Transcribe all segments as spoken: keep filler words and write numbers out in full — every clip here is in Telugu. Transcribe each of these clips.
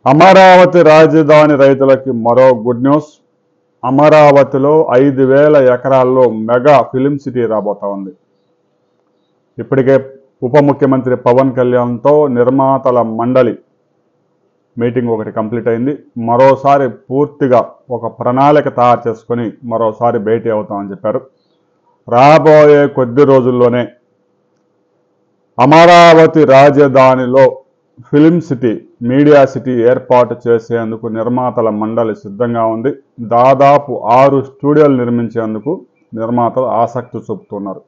అమరావతి రాజధాని రైతులకి మరో గుడ్ న్యూస్. అమరావతిలో ఐదు వేల ఎకరాల్లో మెగా ఫిలిం సిటీ రాబోతా ఉంది. ఇప్పటికే ఉప ముఖ్యమంత్రి పవన్ కళ్యాణ్తో నిర్మాతల మండలి మీటింగ్ ఒకటి కంప్లీట్ అయింది. మరోసారి పూర్తిగా ఒక ప్రణాళిక తయారు చేసుకొని మరోసారి భేటీ అవుతామని చెప్పారు. రాబోయే కొద్ది రోజుల్లోనే అమరావతి రాజధానిలో ఫిలిం సిటీ, మీడియా సిటీ ఏర్పాటు చేసేందుకు నిర్మాతల మండలి సిద్ధంగా ఉంది. దాదాపు ఆరు స్టూడియోలు నిర్మించేందుకు నిర్మాతలు ఆసక్తి చూపుతున్నారు.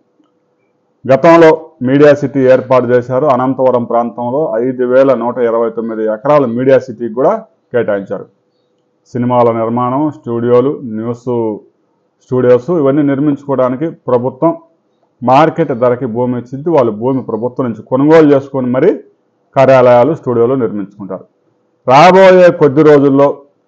గతంలో మీడియా సిటీ ఏర్పాటు చేశారు. అనంతపురం ప్రాంతంలో ఐదు వేల నూట ఇరవై తొమ్మిది ఎకరాలు మీడియా సిటీకి కూడా కేటాయించారు. సినిమాల నిర్మాణం, స్టూడియోలు, న్యూస్ స్టూడియోస్ ఇవన్నీ నిర్మించుకోవడానికి ప్రభుత్వం మార్కెట్ ధరకి భూమి ఇచ్చింది. వాళ్ళు భూమి ప్రభుత్వం నుంచి కొనుగోలు చేసుకొని మరి కార్యాలయాలు, స్టూడియోలు నిర్మించుకుంటారు. రాబోయే కొద్ది రోజుల్లో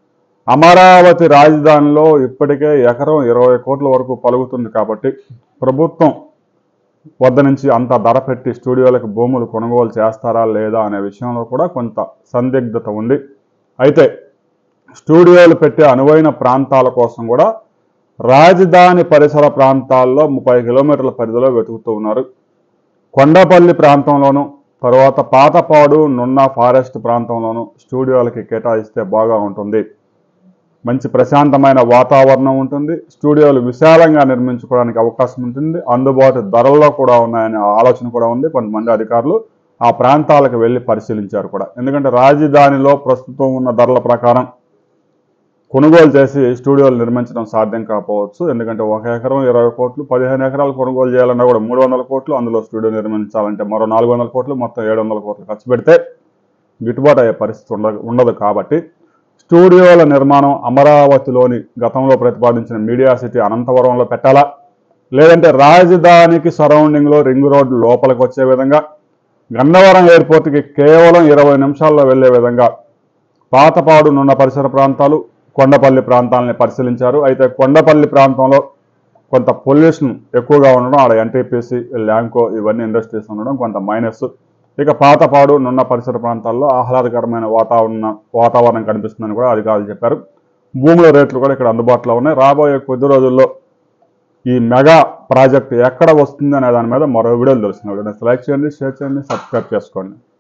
అమరావతి రాజధానిలో ఇప్పటికే ఎకరం ఇరవై కోట్ల వరకు పలుకుతుంది కాబట్టి ప్రభుత్వం వద్ద నుంచి అంత ధర పెట్టి స్టూడియోలకు భూములు కొనుగోలు చేస్తారా లేదా అనే విషయంలో కూడా కొంత సందిగ్ధత ఉంది. అయితే స్టూడియోలు పెట్టే అనువైన ప్రాంతాల కోసం కూడా రాజధాని పరిసర ప్రాంతాల్లో ముప్పై కిలోమీటర్ల పరిధిలో వెతుకుతూ ఉన్నారు. కొండపల్లి ప్రాంతంలోనూ, తర్వాత పాతపాడు, నున్న ఫారెస్ట్ ప్రాంతంలోనూ స్టూడియోలకి కేటాయిస్తే బాగా ఉంటుంది. మంచి ప్రశాంతమైన వాతావరణం ఉంటుంది. స్టూడియోలు విశాలంగా నిర్మించుకోవడానికి అవకాశం ఉంటుంది. అందుబాటు ధరల్లో కూడా ఉన్నాయనే ఆలోచన కూడా ఉంది. కొంతమంది అధికారులు ఆ ప్రాంతాలకు వెళ్ళి పరిశీలించారు కూడా. ఎందుకంటే రాజధానిలో ప్రస్తుతం ఉన్న ధరల ప్రకారం కొనుగోలు చేసి స్టూడియోలు నిర్మించడం సాధ్యం కాకపోవచ్చు. ఎందుకంటే ఒక ఎకరం ఇరవై కోట్లు, పదిహేను ఎకరాలు కొనుగోలు చేయాలన్నా కూడా మూడు వందల కోట్లు, అందులో స్టూడియో నిర్మించాలంటే మరో నాలుగు వందల కోట్లు, మొత్తం ఏడు వందల కోట్లు ఖర్చు పెడితే గిట్టుబాటు అయ్యే పరిస్థితి ఉండ ఉండదు కాబట్టి స్టూడియోల నిర్మాణం అమరావతిలోని గతంలో ప్రతిపాదించిన మీడియా సిటీ అనంతపురంలో పెట్టాలా, లేదంటే రాజధానికి సరౌండింగ్లో రింగ్ రోడ్డు లోపలికి వచ్చే విధంగా, గన్నవరం ఎయిర్పోర్ట్కి కేవలం ఇరవై నిమిషాల్లో వెళ్లే విధంగా పాతపాడు, నున్న పరిసర ప్రాంతాలు, కొండపల్లి ప్రాంతాలని పరిశీలించారు. అయితే కొండపల్లి ప్రాంతంలో కొంత పొల్యూషన్ ఎక్కువగా ఉండడం, ఆడ ఎన్టీపీసీ, ల్యాంకో ఇవన్నీ ఇండస్ట్రీస్ ఉండడం కొంత మైనస్. ఇక పాతపాడు, నున్న పరిసర ప్రాంతాల్లో ఆహ్లాదకరమైన వాతావరణ వాతావరణం కనిపిస్తుందని కూడా అధికారులు చెప్పారు. భూముల రేట్లు కూడా ఇక్కడ అందుబాటులో ఉన్నాయి. రాబోయే కొద్ది రోజుల్లో ఈ మెగా ప్రాజెక్ట్ ఎక్కడ వస్తుంది అనే దాని మీద మరో వీడియోలు తెలుస్తుంది. లైక్ చేయండి, షేర్ చేయండి, సబ్స్క్రైబ్ చేసుకోండి.